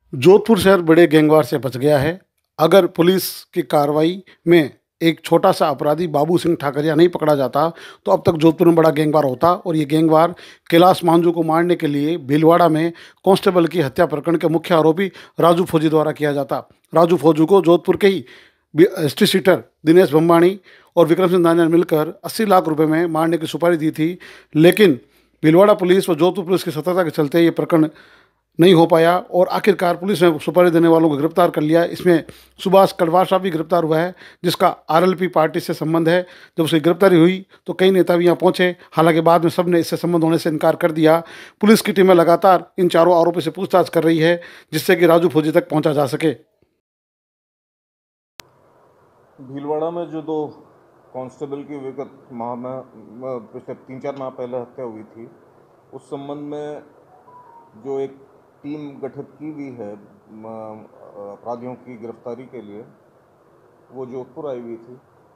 जोधपुर शहर बड़े गैंगवार से बच गया है। अगर पुलिस की कार्रवाई में एक छोटा सा अपराधी बाबू सिंह ठाकरिया नहीं पकड़ा जाता, तो अब तक जोधपुर में बड़ा गैंगवार होता और ये गैंगवार कैलाश मांझू को मारने के लिए भीलवाड़ा में कांस्टेबल की हत्या प्रकरण के मुख्य आरोपी राजू फौजी द्वारा किया जाता। राजू फौजी को जोधपुर के ही एसटी सीटर दिनेश बम्बाणी और विक्रम सिंह दानिया ने मिलकर 80 लाख रुपए में मारने की सुपारी दी थी, लेकिन भीलवाड़ा पुलिस व जोधपुर पुलिस की सतर्कता के चलते ये प्रकरण नहीं हो पाया और आखिरकार पुलिस ने सुपारी देने वालों को गिरफ्तार कर लिया। इसमें सुभाष कड़वासा भी गिरफ्तार हुआ है, जिसका आरएलपी पार्टी से संबंध है। जब उसकी गिरफ्तारी हुई तो कई नेता भी यहाँ पहुंचे, हालांकि बाद में सबने इससे संबंध होने से इनकार कर दिया। पुलिस की टीमें लगातार इन चारों आरोपी से पूछताछ कर रही है, जिससे कि राजू फौजी तक पहुंचा जा सके। भीलवाड़ा में जो दो कांस्टेबल की विगत माह में पिछले 3-4 माह पहले हत्या हुई थी, उस संबंध में जो एक टीम गठित की हुई है अपराधियों की गिरफ्तारी के लिए, वो जोधपुर आई हुई थी।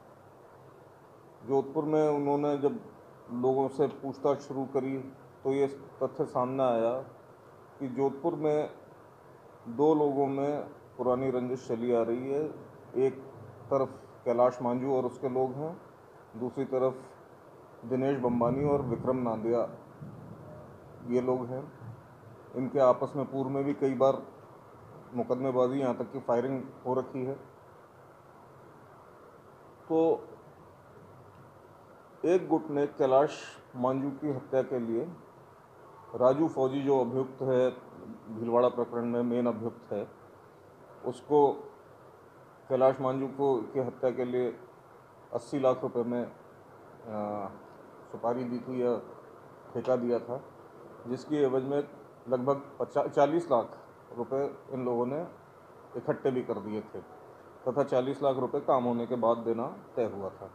जोधपुर में उन्होंने जब लोगों से पूछताछ शुरू करी तो ये तथ्य सामने आया कि जोधपुर में दो लोगों में पुरानी रंजिश चली आ रही है। एक तरफ कैलाश मांझू और उसके लोग हैं, दूसरी तरफ दिनेश बम्बानी और विक्रम नांदिया ये लोग हैं। इनके आपस में पूर्व में भी कई बार मुकदमेबाजी, यहाँ तक कि फायरिंग हो रखी है। तो एक गुट ने कैलाश मांझू की हत्या के लिए राजू फौजी, जो अभियुक्त है भीलवाड़ा प्रकरण में मेन अभियुक्त है, उसको कैलाश मांझू की हत्या के लिए 80 लाख रुपए में सुपारी दी थी या ठेका दिया था, जिसकी एवज में लगभग 40 लाख रुपए इन लोगों ने इकट्ठे भी कर दिए थे तथा 40 लाख रुपए काम होने के बाद देना तय हुआ था।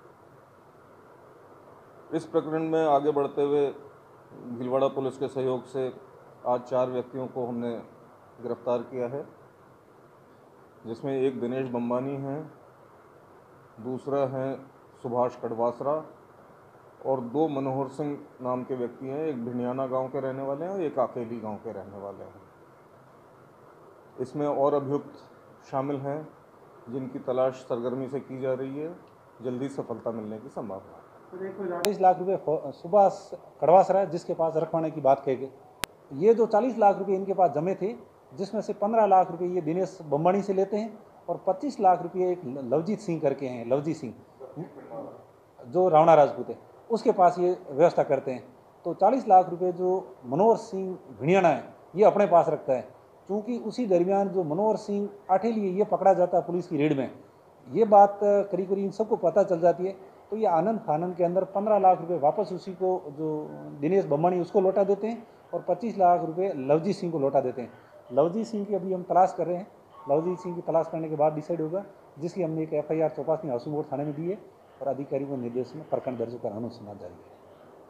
इस प्रकरण में आगे बढ़ते हुए भीलवाड़ा पुलिस के सहयोग से आज 4 व्यक्तियों को हमने गिरफ्तार किया है, जिसमें एक दिनेश बम्बानी है, दूसरा है सुभाष कड़वासरा और 2 मनोहर सिंह नाम के व्यक्ति हैं। एक भिनियाना गांव के रहने वाले हैं और एक आकेली गांव के रहने वाले हैं। इसमें और अभियुक्त शामिल हैं जिनकी तलाश सरगर्मी से की जा रही है। जल्दी सफलता मिलने की संभावना है। 40 लाख रुपए सुभाष कड़वासरा जिसके पास रखवाने की बात कही गई, ये जो 40 लाख रुपए इनके पास जमे थे, जिसमें से 15 लाख रुपए ये दिनेश बम्बानी से लेते हैं और 25 लाख रुपए एक लवजीत सिंह करके हैं, लवजीत सिंह जो रावणा राजपूत है, उसके पास ये व्यवस्था करते हैं। तो 40 लाख रुपए जो मनोहर सिंह भिणियाना है ये अपने पास रखता है। क्योंकि उसी दरमियान जो मनोहर सिंह आठेली ये पकड़ा जाता है पुलिस की रेड में, ये बात करीब करीब सबको पता चल जाती है। तो ये आनंद फानंद के अंदर 15 लाख रुपए वापस उसी को, जो दिनेश बम्बानी उसको लौटा देते हैं और 25 लाख रुपए लवजीत सिंह को लौटा देते हैं। लवजीत सिंह की अभी हम तलाश कर रहे हैं। लवजीत सिंह की तलाश करने के बाद डिसाइड होगा, जिसकी हमने एक FIR चौपासी हाउसिंग थाने में दी है और अधिकारियों के निर्देश में प्रकरण दर्ज कर अनुसंधान जारी है।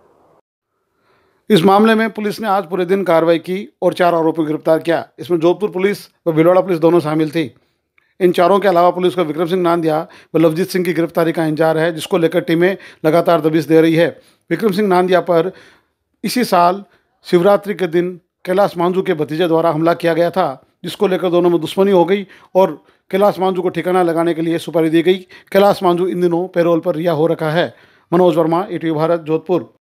इस मामले में पुलिस ने आज पूरे दिन कार्रवाई की और 4 आरोपियों को गिरफ्तार किया। इसमें जोधपुर पुलिस व भीलवाड़ा पुलिस दोनों शामिल थी। इन चारों के अलावा पुलिस को विक्रम सिंह नांदिया व लवजीत सिंह की गिरफ्तारी का इंतजार है, जिसको लेकर टीमें लगातार दबिश दे रही है। विक्रम सिंह नांदिया पर इसी साल शिवरात्रि के दिन कैलाश मांझू के भतीजे द्वारा हमला किया गया था, जिसको लेकर दोनों में दुश्मनी हो गई और कैलाश मांझू को ठिकाना लगाने के लिए सुपारी दी गई। कैलाश मांझू इन दिनों पैरोल पर रिहा हो रखा है। मनोज वर्मा, ETV भारत, जोधपुर।